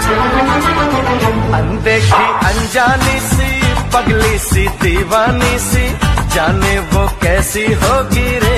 अनदेखी अनजानी सी पगली सी दीवानी सी, जाने वो कैसी होगी रे।